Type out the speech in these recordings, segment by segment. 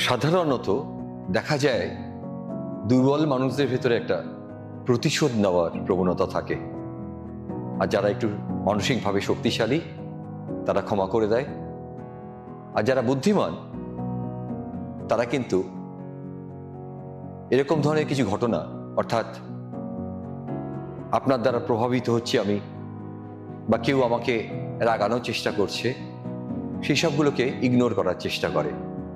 সাধারণত দেখা যায় দুর্বল মানুষদের ভেতরে একটা প্রতিশোধ নেওয়ার প্রবণতা থাকে, আর যারা একটু মানসিকভাবে শক্তিশালী তারা ক্ষমা করে দেয়, আর যারা বুদ্ধিমান তারা কিন্তু এরকম ধরনের কিছু ঘটনা, অর্থাৎ আপনার দ্বারা প্রভাবিত হচ্ছে আমি বা কেউ আমাকে রাগানোর চেষ্টা করছে, সেই সবগুলোকে ইগনোর করার চেষ্টা করে।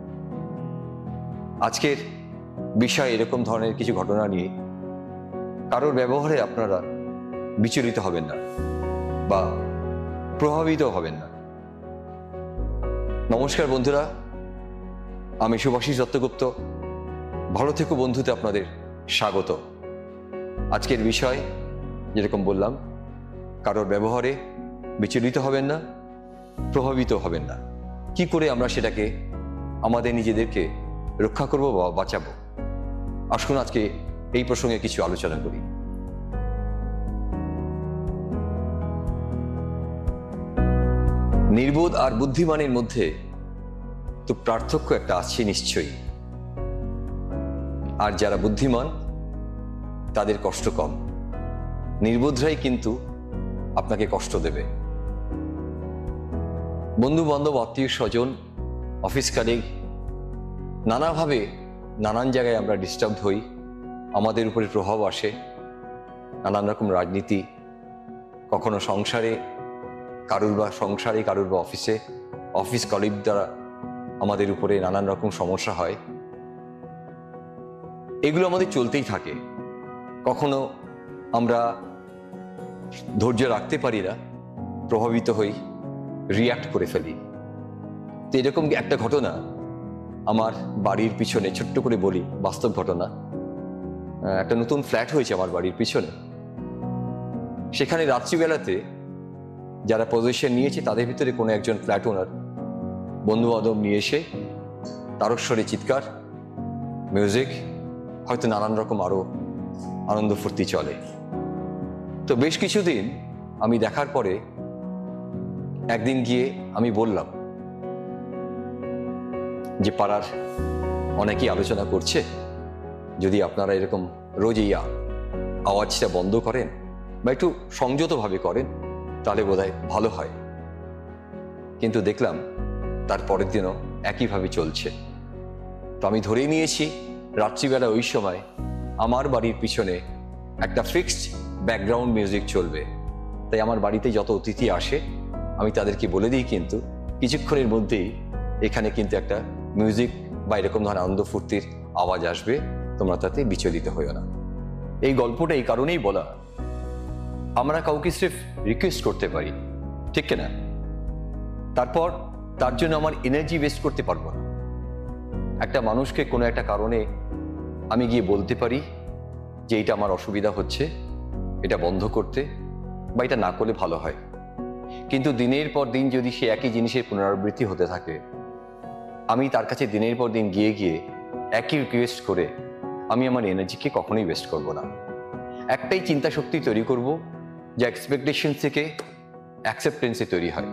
আজকের বিষয় এরকম ধরনের কিছু ঘটনা নিয়ে। কারোর ব্যবহারে আপনারা বিচলিত হবেন না বা প্রভাবিত হবেন না। নমস্কার বন্ধুরা, আমি শুভাশিস দত্তগুপ্ত। ভালো থেকো বন্ধুতে আপনাদের স্বাগত। আজকের বিষয় যেরকম বললাম, কারোর ব্যবহারে বিচলিত হবেন না, প্রভাবিত হবেন না। কি করে আমরা সেটাকে আমাদের নিজেদেরকে রক্ষা করব বা বাঁচাবো, আসুন আজকে এই প্রসঙ্গে কিছু আলোচনা করি। নির্বোধ আর বুদ্ধিমানের মধ্যে তো পার্থক্য একটা আছে নিশ্চয়ই। আর যারা বুদ্ধিমান তাদের কষ্ট কম, নির্বোধরাই কিন্তু আপনাকে কষ্ট দেবে। বন্ধু বান্ধব, আত্মীয় স্বজন, অফিস কালিগ, নানাভাবে নানান জায়গায় আমরা ডিস্টার্ব হই, আমাদের উপরে প্রভাব আসে নানান রকম রাজনীতি, কখনো সংসারে কারুর বা অফিসে অফিস কলিগ দ্বারা আমাদের উপরে নানান রকম সমস্যা হয়। এগুলো আমাদের চলতেই থাকে। কখনো আমরা ধৈর্য রাখতে পারি না, প্রভাবিত হই, রিয়্যাক্ট করে ফেলি। তো এরকম একটা ঘটনা আমার বাড়ির পিছনে, ছোট্ট করে বলি, বাস্তব ঘটনা। একটা নতুন ফ্ল্যাট হয়েছে আমার বাড়ির পিছনে। সেখানে রাত্রিবেলাতে যারা পজিশন নিয়েছে তাদের ভিতরে কোনো একজন ফ্ল্যাট ওনার বন্ধু বান্ধব নিয়ে এসে তারস্বরে চিৎকার, মিউজিক, হয়তো নানান রকম আরো আনন্দ ফুর্তি চলে। তো বেশ কিছুদিন আমি দেখার পরে একদিন গিয়ে আমি বললাম যে পাড়ার অনেকেই আলোচনা করছে, যদি আপনারা এরকম রোজ এই আওয়াজটা বন্ধ করেন বা একটু সংযতভাবে করেন তাহলে বোধহয় ভালো হয়। কিন্তু দেখলাম তার পরের দিনও একইভাবে চলছে। তো আমি ধরেই নিয়েছি রাত্রিবেলা ওই সময় আমার বাড়ির পিছনে একটা ফিক্সড ব্যাকগ্রাউন্ড মিউজিক চলবে। তাই আমার বাড়িতে যত অতিথি আসে আমি তাদেরকে বলে দিই কিন্তু কিছুক্ষণের মধ্যেই এখানে কিন্তু একটা মিউজিক বা এরকম ধরনের আনন্দ ফুর্তির আওয়াজ আসবে, তোমরা তাতে বিচলিত হইও না। এই গল্পটা এই কারণেই বলা, আমরা কাউকে স্রেফ রিকোয়েস্ট করতে পারি, ঠিক কিনা? তারপর তার জন্য আমার এনার্জি ওয়েস্ট করতে পারবো না। একটা মানুষকে কোনো একটা কারণে আমি গিয়ে বলতে পারি যে এটা আমার অসুবিধা হচ্ছে, এটা বন্ধ করতে, বা এটা না করলে ভালো হয়। কিন্তু দিনের পর দিন যদি সে একই জিনিসের পুনরাবৃত্তি হতে থাকে, আমি তার কাছে দিনের পর দিন গিয়ে গিয়ে একই রিকোয়েস্ট করে আমি আমার এনার্জিকে কখনোই ওয়েস্ট করব না। একটাই চিন্তা শক্তি তৈরি করব, যা এক্সপেকটেশন থেকে অ্যাকসেপ্টেন্সে তৈরি হয়।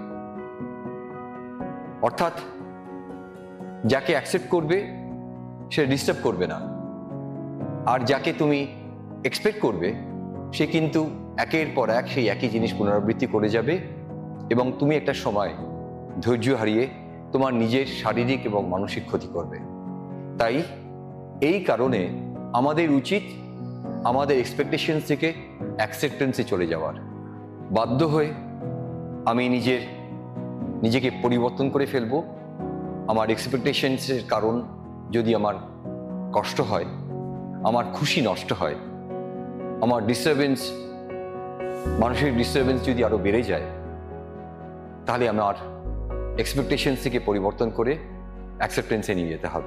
অর্থাৎ যাকে অ্যাকসেপ্ট করবে সে ডিস্টার্ব করবে না, আর যাকে তুমি এক্সপেক্ট করবে সে কিন্তু একের পর এক সেই একই জিনিস পুনরাবৃত্তি করে যাবে, এবং তুমি একটা সময় ধৈর্য হারিয়ে তোমার নিজের শারীরিক এবং মানসিক ক্ষতি করবে। তাই এই কারণে আমাদের উচিত আমাদের এক্সপেকটেশন থেকে অ্যাকসেপ্টেন্সে চলে যাওয়ার। বাধ্য হয়ে আমি নিজেকে পরিবর্তন করে ফেলবো। আমার এক্সপেকটেশনসের কারণ যদি আমার কষ্ট হয়, আমার খুশি নষ্ট হয়, আমার ডিস্টারবেন্স, মানসিক ডিস্টারবেন্স যদি আরো বেড়ে যায়, তাহলে আমার এক্সপেকটেশন থেকে পরিবর্তন করে অ্যাকসেপ্টেন্সে নিয়ে যেতে হবে।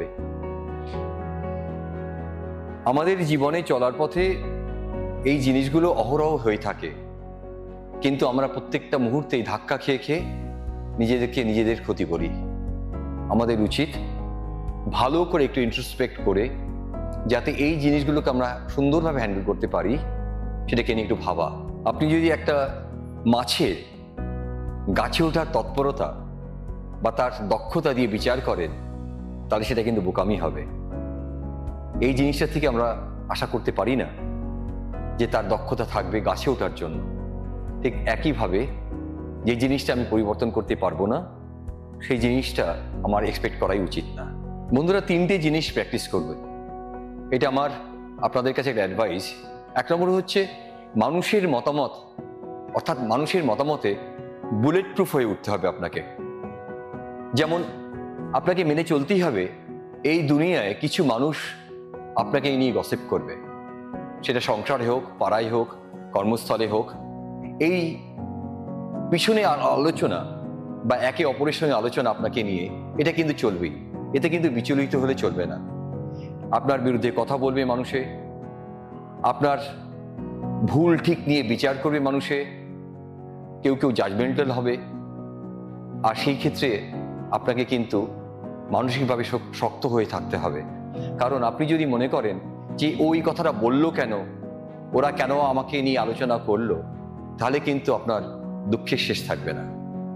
আমাদের জীবনে চলার পথে এই জিনিসগুলো অহরহ হয়ে থাকে, কিন্তু আমরা প্রত্যেকটা মুহূর্তেই ধাক্কা খেয়ে খেয়ে নিজেদের ক্ষতি করি। আমাদের উচিত ভালো করে একটু ইন্ট্রোস্পেক্ট করে, যাতে এই জিনিসগুলোকে আমরা সুন্দরভাবে হ্যান্ডেল করতে পারি, সেটাকে নিয়ে একটু ভাবা। আপনি যদি একটা মাছের গাছে ওঠার তৎপরতা বা তার দক্ষতা দিয়ে বিচার করেন, তাহলে সেটা কিন্তু বোকামি হবে। এই জিনিসটা থেকে আমরা আশা করতে পারি না যে তার দক্ষতা থাকবে গাছে ওঠার জন্য। ঠিক একইভাবে যে জিনিসটা আমি পরিবর্তন করতে পারবো না, সেই জিনিসটা আমার এক্সপেক্ট করাই উচিত না। বন্ধুরা, 3টে জিনিস প্র্যাকটিস করবে, এটা আমার আপনাদের কাছে একটা অ্যাডভাইস। 1 নম্বর হচ্ছে মানুষের মতামত, অর্থাৎ মানুষের মতামতে বুলেট প্রুফ হয়ে উঠতে হবে আপনাকে। যেমন আপনাকে মেনে চলতেই হবে এই দুনিয়ায় কিছু মানুষ আপনাকে নিয়ে গসিপ করবে, সেটা সংসারে হোক, পাড়ায় হোক, কর্মস্থলে হোক। এই পিছনে আলোচনা বা একে অপরের সঙ্গে আলোচনা আপনাকে নিয়ে, এটা কিন্তু চলবেই। এতে কিন্তু বিচলিত হলে চলবে না। আপনার বিরুদ্ধে কথা বলবে মানুষে, আপনার ভুল ঠিক নিয়ে বিচার করবে মানুষে, কেউ কেউ জাজমেন্টাল হবে। আর সেই ক্ষেত্রে আপনাকে কিন্তু মানসিকভাবে শক্ত হয়ে থাকতে হবে। কারণ আপনি যদি মনে করেন যে ওই কথাটা বললো কেন, ওরা কেন আমাকে নিয়ে আলোচনা করলো, তাহলে কিন্তু আপনার দুঃখের শেষ থাকবে না।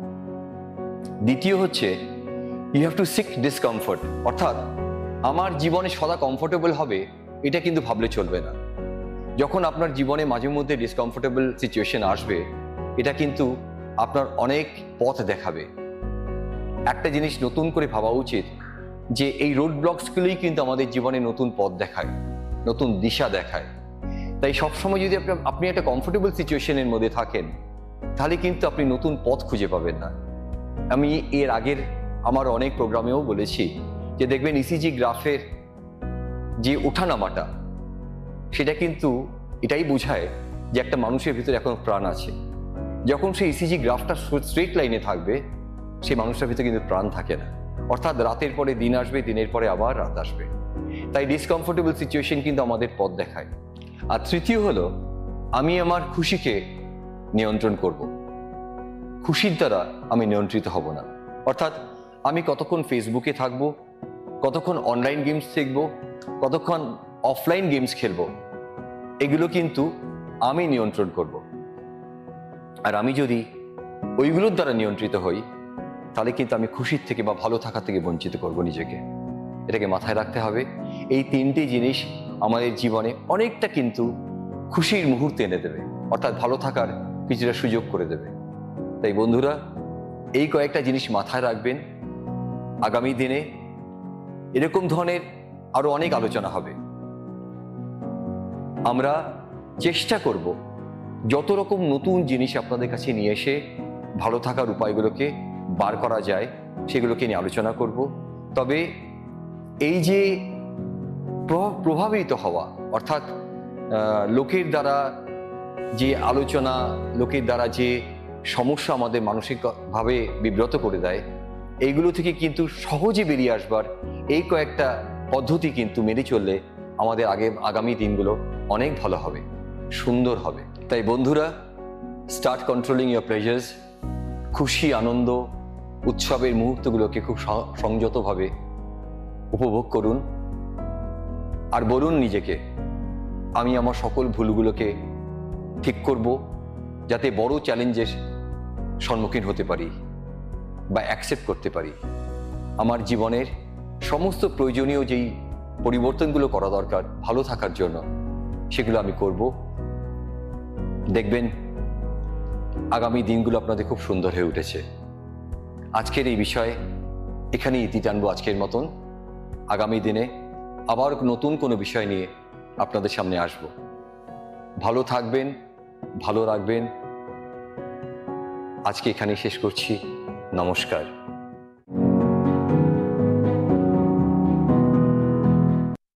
দ্বিতীয় হচ্ছে you have to seek discomfort, অর্থাৎ আমার জীবনে সদা কমফোর্টেবল হবে এটা কিন্তু ভাবলে চলবে না। যখন আপনার জীবনে মাঝে মধ্যে ডিসকমফোর্টেবল সিচুয়েশন আসবে, এটা কিন্তু আপনার অনেক পথ দেখাবে। একটা জিনিস নতুন করে ভাবা উচিত যে এই রোড ব্লকসগুলোই কিন্তু আমাদের জীবনে নতুন পথ দেখায়, নতুন দিশা দেখায়। তাই সবসময় যদি আপনি একটা কমফোর্টেবল সিচুয়েশনের মধ্যে থাকেন, তাহলে কিন্তু আপনি নতুন পথ খুঁজে পাবেন না। আমি এর আগের আমার অনেক প্রোগ্রামেও বলেছি যে দেখবেন ইসিজি গ্রাফের যে ওঠানামাটা, সেটা কিন্তু এটাই বোঝায় যে একটা মানুষের ভিতরে এখন প্রাণ আছে। যখন সেই ইসিজি গ্রাফটা স্ট্রেট লাইনে থাকবে, সেই মানুষটার ভিতরে কিন্তু প্রাণ থাকে না। অর্থাৎ রাতের পরে দিন আসবে, দিনের পরে আবার রাত আসবে। তাই ডিসকমফোর্টেবল সিচুয়েশন কিন্তু আমাদের পথ দেখায়। আর তৃতীয় হলো, আমি আমার খুশিকে নিয়ন্ত্রণ করব। খুশির দ্বারা আমি নিয়ন্ত্রিত হব না। অর্থাৎ আমি কতক্ষণ ফেসবুকে থাকবো, কতক্ষণ অনলাইন গেমস দেখবো, কতক্ষণ অফলাইন গেমস খেলবো, এগুলো কিন্তু আমি নিয়ন্ত্রণ করব। আর আমি যদি ওইগুলোর দ্বারা নিয়ন্ত্রিত হই, তাহলে কিন্তু আমি খুশির থেকে বা ভালো থাকা থেকে বঞ্চিত করব নিজেকে। এটাকে মাথায় রাখতে হবে। এই 3টে জিনিস আমাদের জীবনে অনেকটা কিন্তু খুশির মুহূর্তে এনে দেবে, অর্থাৎ ভালো থাকার কিছুটা সুযোগ করে দেবে। তাই বন্ধুরা, এই কয়েকটা জিনিস মাথায় রাখবেন। আগামী দিনে এরকম ধরনের আরো অনেক আলোচনা হবে। আমরা চেষ্টা করব যত রকম নতুন জিনিস আপনাদের কাছে নিয়ে এসে ভালো থাকার উপায়গুলোকে বার করা যায়, সেগুলোকে নিয়ে আলোচনা করব। তবে এই যে প্রভাবিত হওয়া, অর্থাৎ লোকের দ্বারা যে আলোচনা, লোকের দ্বারা যে সমস্যা আমাদের মানসিকভাবে বিব্রত করে দেয়, এইগুলো থেকে কিন্তু সহজে বেরিয়ে আসবার এই কয়েকটা পদ্ধতি কিন্তু মেনে চললে আমাদের আগামী দিনগুলো অনেক ভালো হবে, সুন্দর হবে। তাই বন্ধুরা, স্টার্ট কন্ট্রোলিং ইয়োর প্লেজার্স। খুশি, আনন্দ, উৎসবের মুহূর্তগুলোকে খুব সংযতভাবে উপভোগ করুন। আর বলুন নিজেকে, আমি আমার সকল ভুলগুলোকে ঠিক করব, যাতে বড় চ্যালেঞ্জের সম্মুখীন হতে পারি বা অ্যাকসেপ্ট করতে পারি। আমার জীবনের সমস্ত প্রয়োজনীয় যেই পরিবর্তনগুলো করা দরকার ভালো থাকার জন্য, সেগুলো আমি করব। দেখবেন আগামী দিনগুলো আপনাদের খুব সুন্দর হয়ে উঠেছে। আজকের এই বিষয়ে এখানেই ইতি টানবো আজকের মতন। আগামী দিনে আবার নতুন কোনো বিষয় নিয়ে আপনাদের সামনে আসব। ভালো থাকবেন, ভালো রাখবেন। আজকে এখানেই শেষ করছি। নমস্কার।